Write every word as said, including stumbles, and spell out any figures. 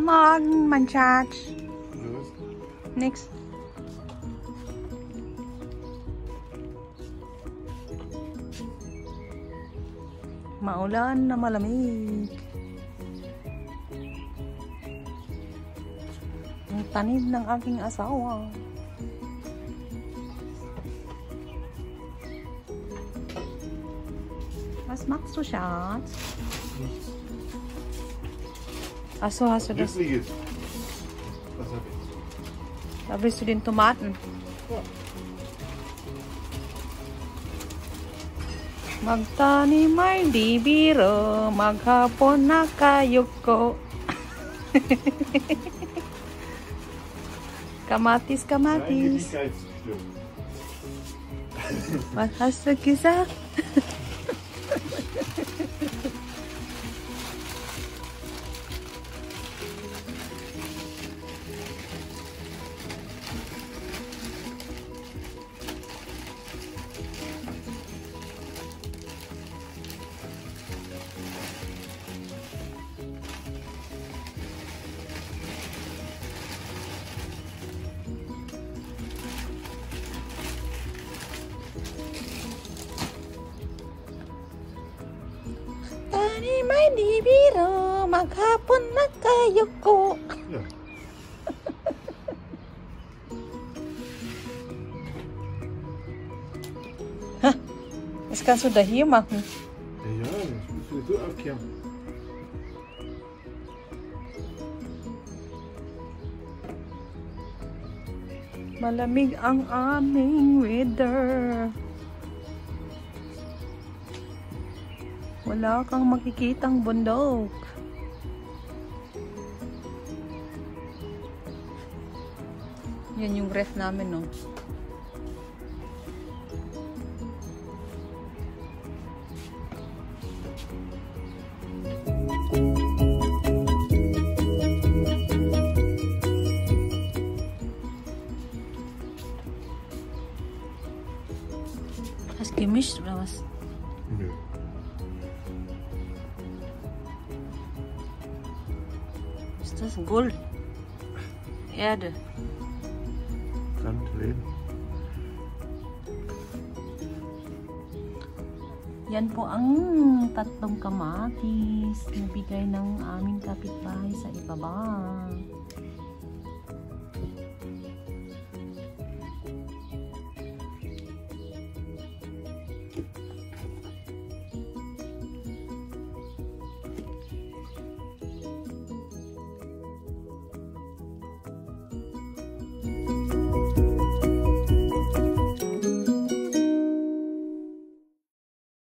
Guten Morgen, mein Schatz. Nix. Maulan na malamig. Ang tanim ng aking asawa. Was machst du, Schatz? Achso, hast du das? Was hab ich? Da willst du den Tomaten. Ja. Magtanim ay di biro, maghapon nakayuko. Kamatis, kamatis. Was hast du gesagt? Tanim ay di biro, maghapon nakayuko. Ja. Ha, das kannst du da hier machen. Ja, das musst du so abkehren. Malamig ang aming weather. Wala kang makikitang bundok. Yan yung ref namin, no? Hast gemischt oder was? Nö. Ist das Gold? Erde. Sand, Lehm. Yan po ang tatlong kamatis na bigay ng aming kapitbahay sa ibaba.